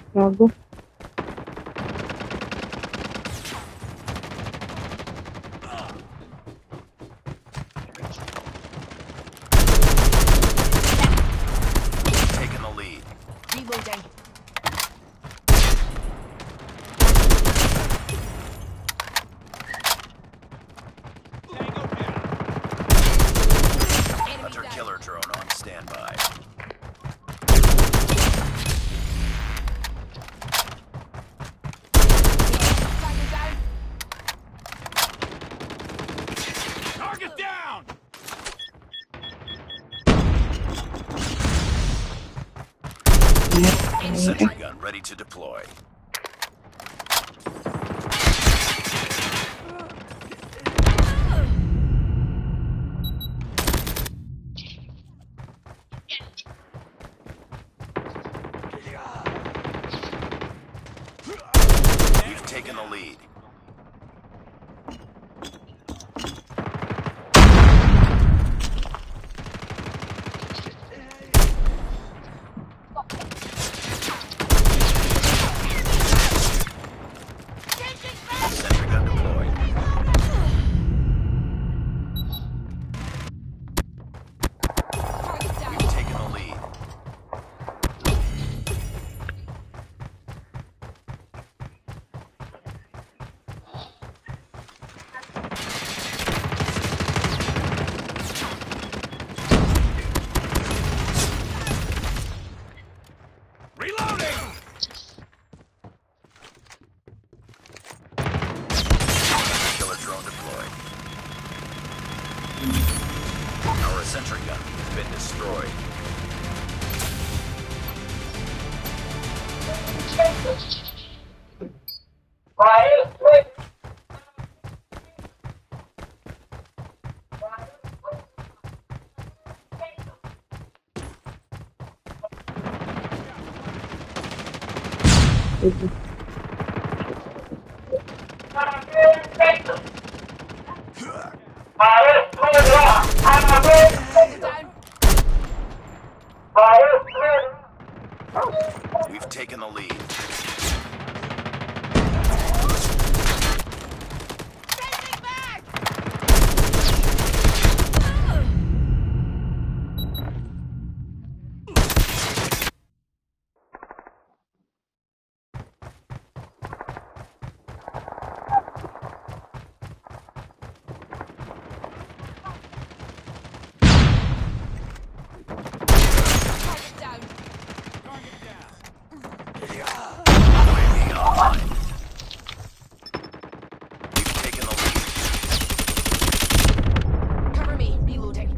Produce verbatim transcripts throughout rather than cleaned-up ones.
Logo. Taking the lead. Reloading. Hunter killer drone on standby. Target down! Sentry gun ready to deploy. We've taken the lead. Sentry gun deployed. We've taken the lead. Reloading! Killer drone deployed. Our sentry gun has been destroyed. We've taken the lead. U A V online. We've taken the lead. Cover me. Reloading.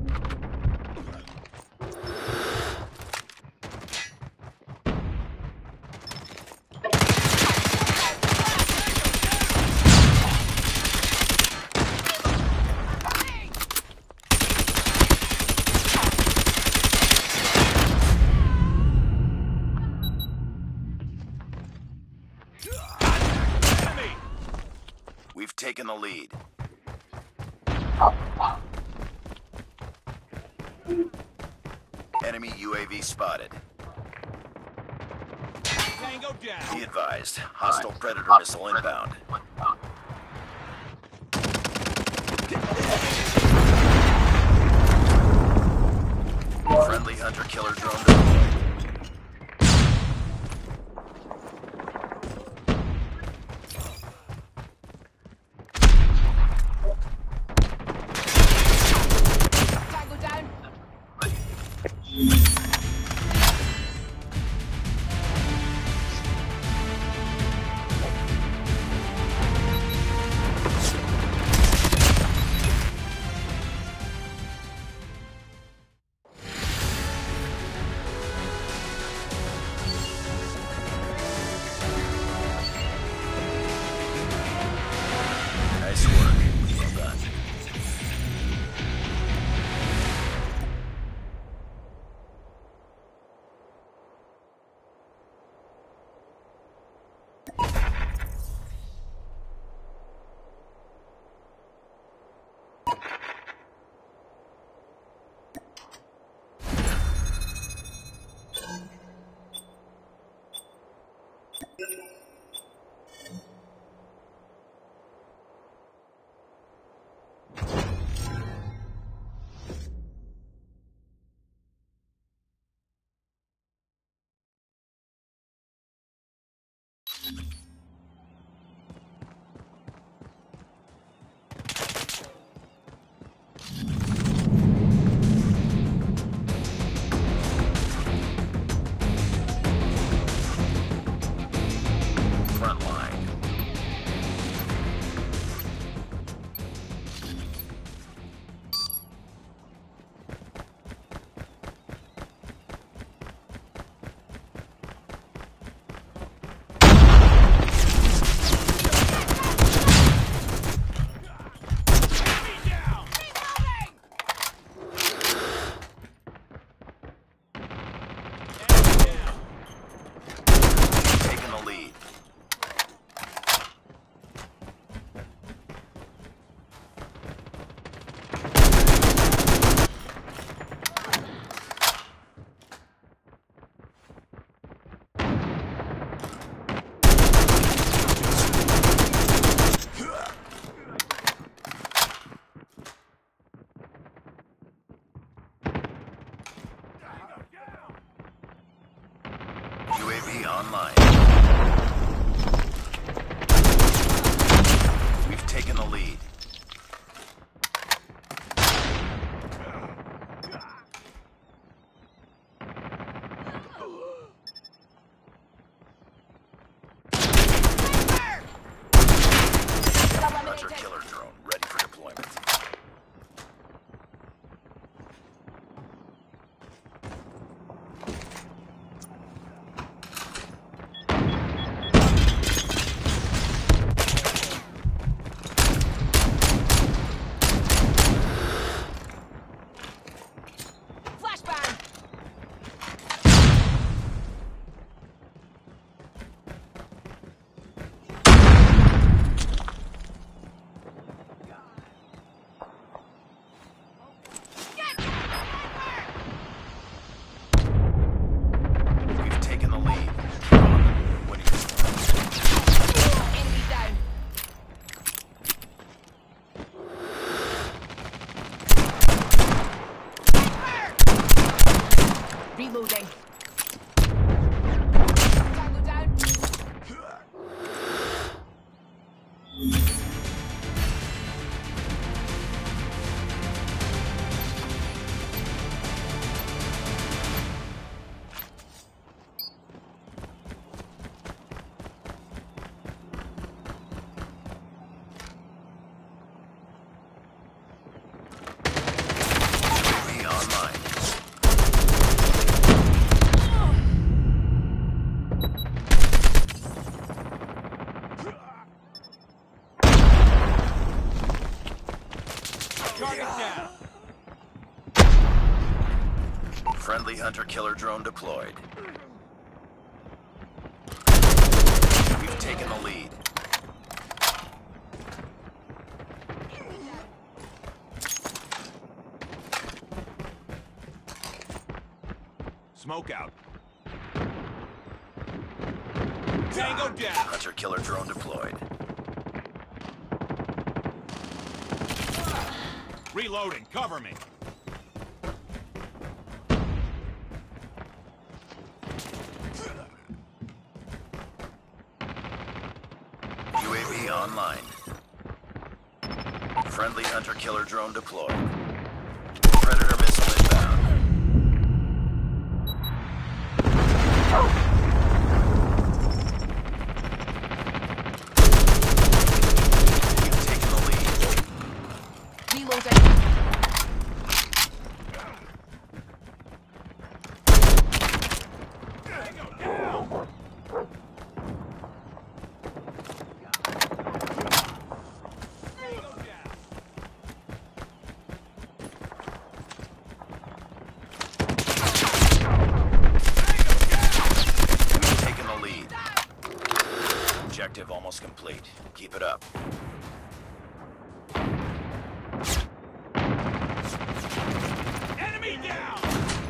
Enemy! We've taken the lead. Enemy U A V spotted. Tango down! Be advised, hostile Predator missile inbound. Friendly hunter killer drone deployed. Tango down. online. We've taken the lead. Hunter killer drone ready for deployment. Reloading. Tango down. We online. Target down. Friendly hunter-killer drone deployed. We've taken the lead. Smoke out. Tango down. Hunter-killer drone deployed. Reloading. Cover me. U A V online. Friendly hunter-killer drone deployed. Predator missile inbound. We've taken the lead. Reloading. Tango down. Tango down. We've taken the lead. Objective almost complete. Keep it up. Enemy down.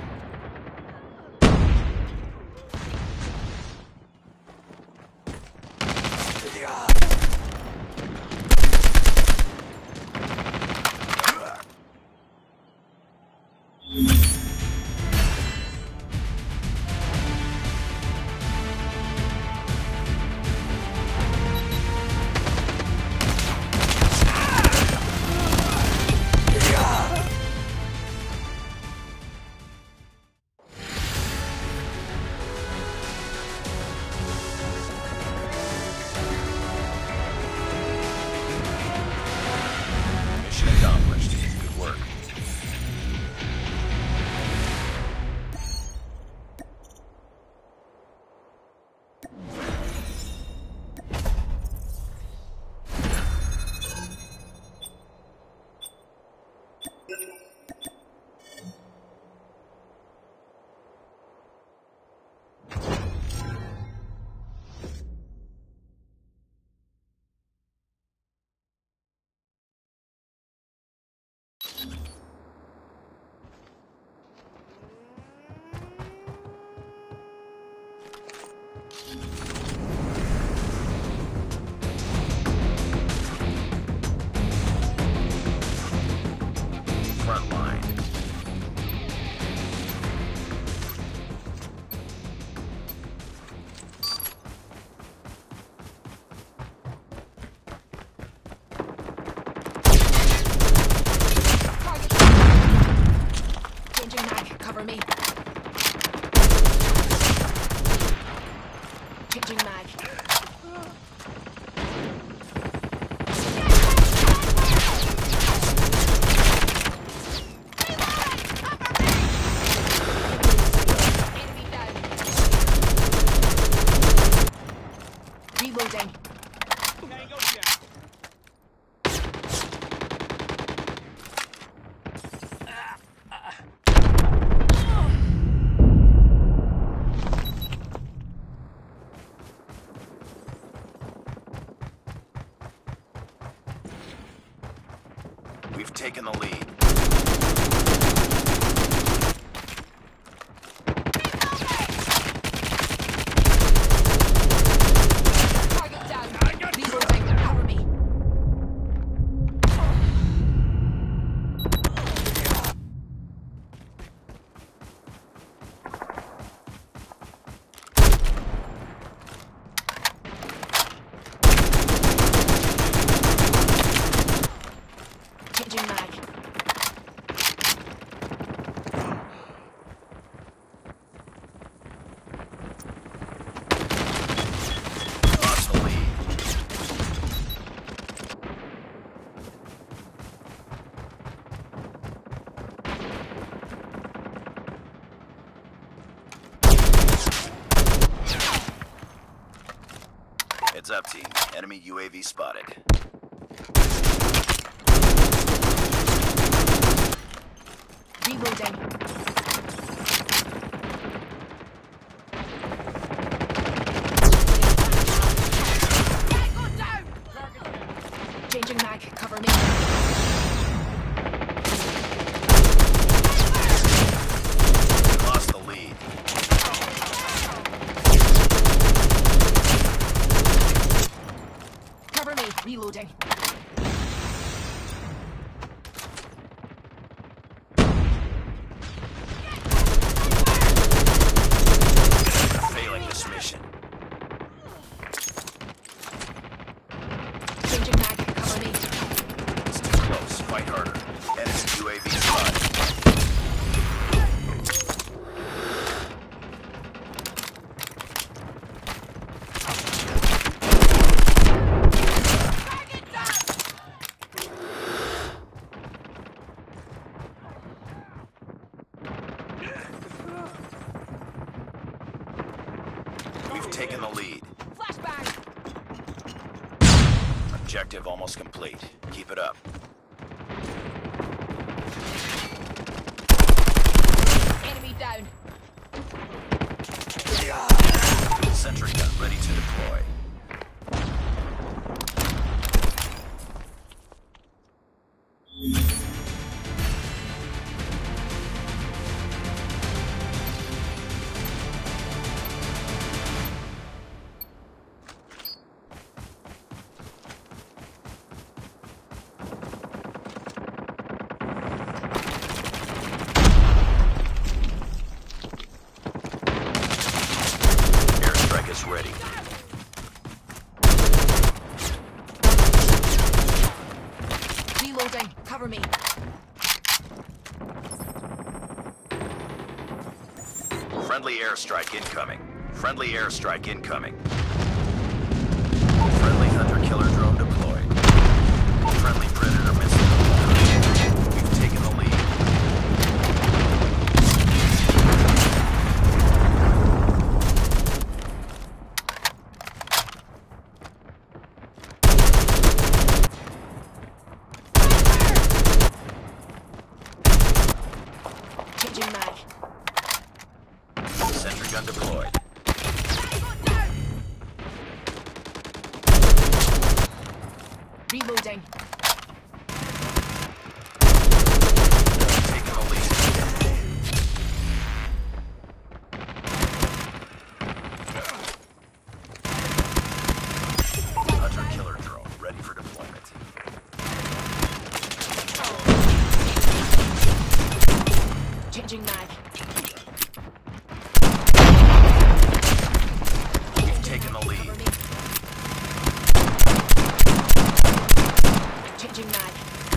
Mission accomplished. Good work. Friendly Heads up, team. Enemy U A V spotted. Reloading. Tango down! Changing mag, cover me. Lost the lead. Cover me, reloading. Failing this mission. Changing mag, cover me. It's too close. Fight harder. Enemy U A V spotted. We've taken the lead. Flashbang! Objective almost complete. Keep it up. Enemy down. Sentry gun ready to deploy. Airstrike is ready. Reloading, cover me. Friendly airstrike incoming. Friendly airstrike incoming. Friendly hunter-killer drone deployed. Friendly predator missile deployed. We've taken the lead. Changing mag. Sentry gun deployed. Reloading. Taking the lead. Hunter-killer drone ready for deployment. Changing mag. We've taken the lead. Cover me. Changing mag.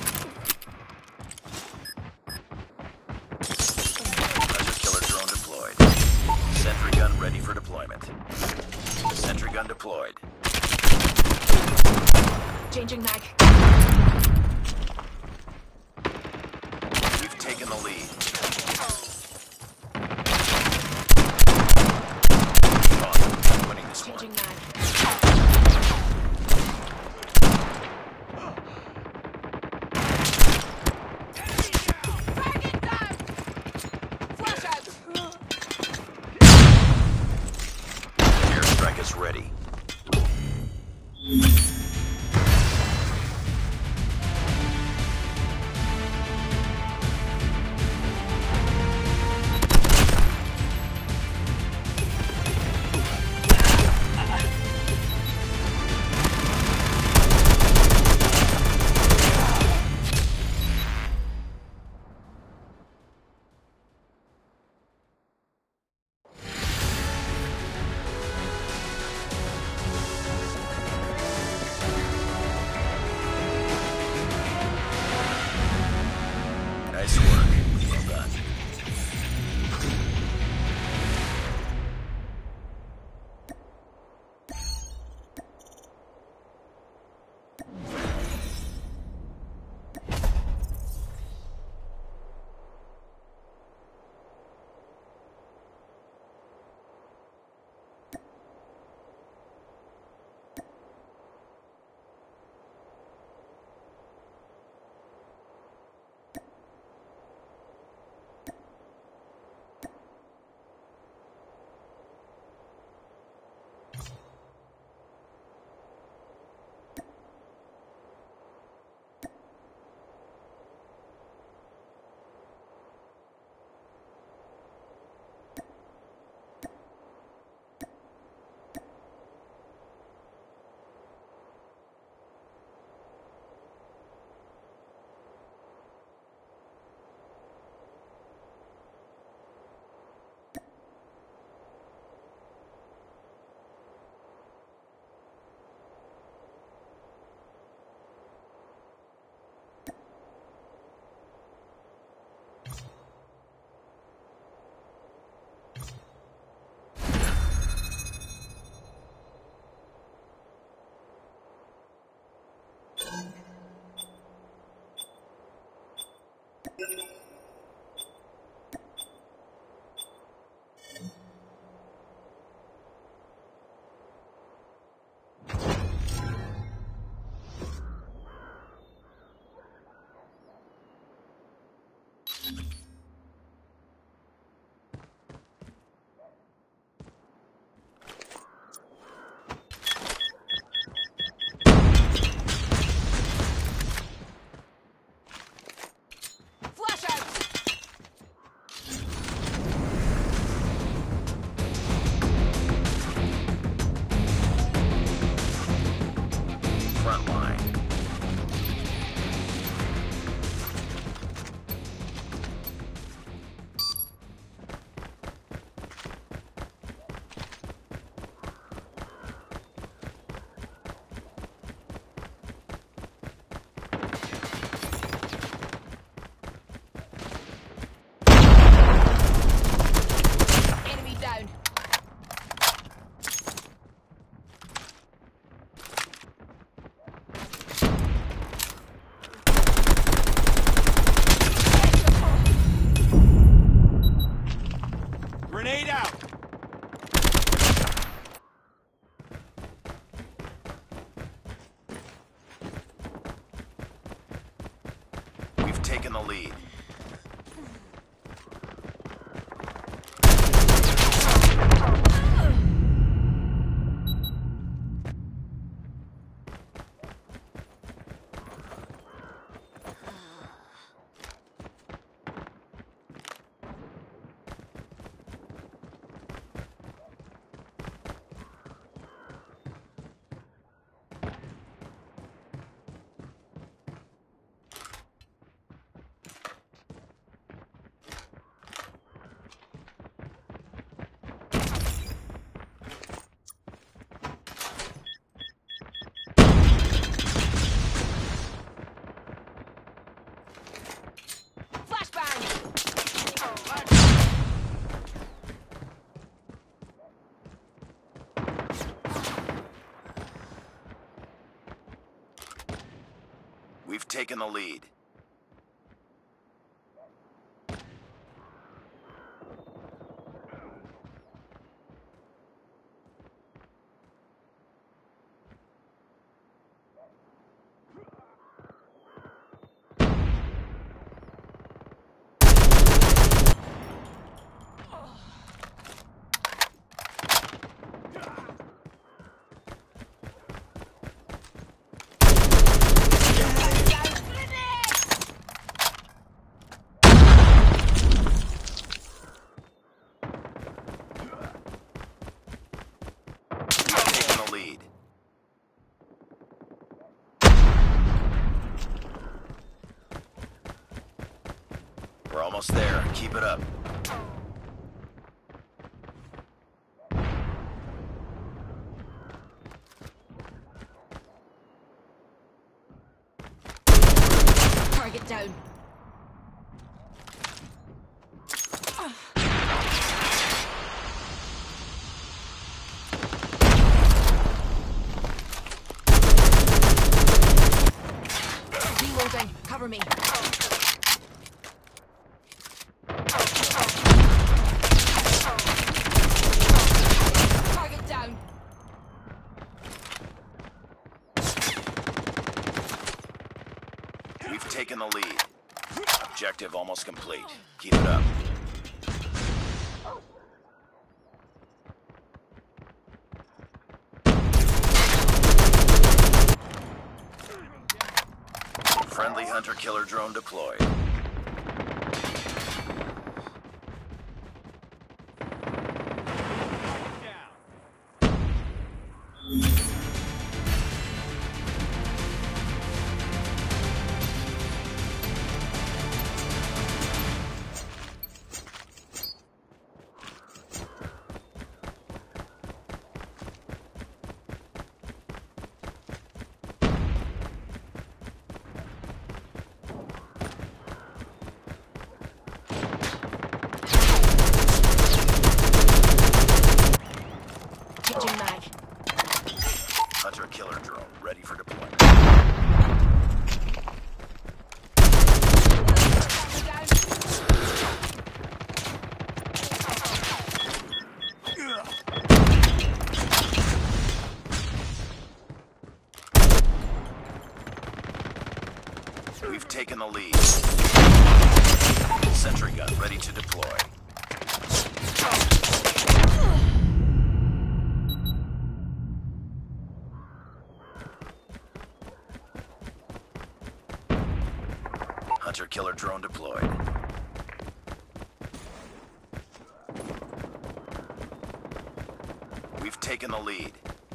Hunter-killer drone deployed. Sentry gun ready for deployment. Sentry gun deployed. Changing mag. We've taken the lead. Awesome. Winning this one. Changing mag. Target down! Flash out! Airstrike is ready. Nice work. Well done. Grenade out! We've taken the lead. We've taken the lead. We're almost there. Keep it up. Target down. Reloading. Cover me. Target down. We've taken the lead. Objective almost complete. Keep it up. Friendly hunter-killer drone deployed. Changing mag. Hunter-killer drone ready for deployment. Down. taken the lead.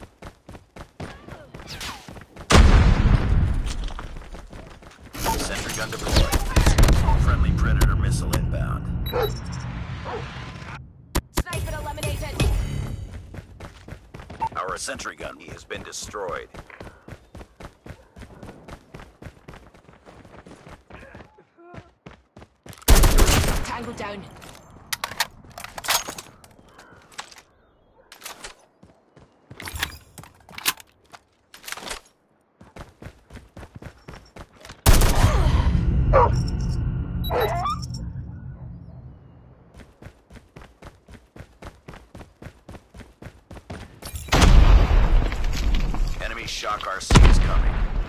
Sentry gun deployed. Friendly Predator missile inbound. Sniper eliminated. Our sentry gun has been destroyed. Tango down. Enemy Shock R C is coming.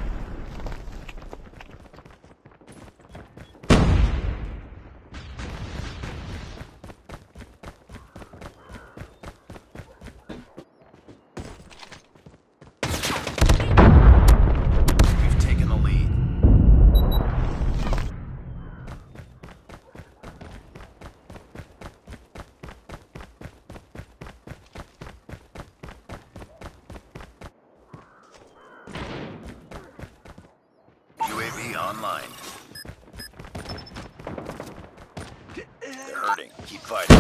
We've taken the lead. U A V online. They're hurting. Keep fighting.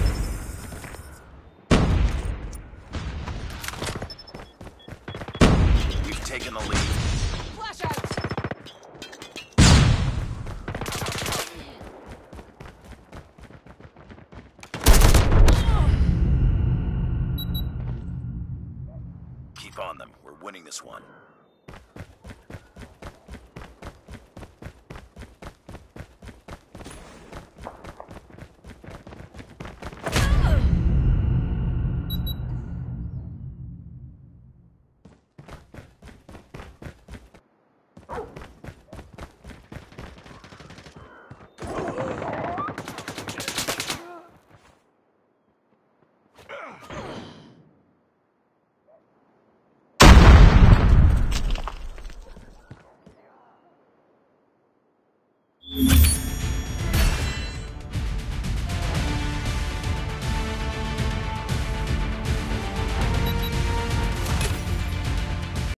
We've taken the lead. Flash out. Keep on them. We're winning this one. Oh.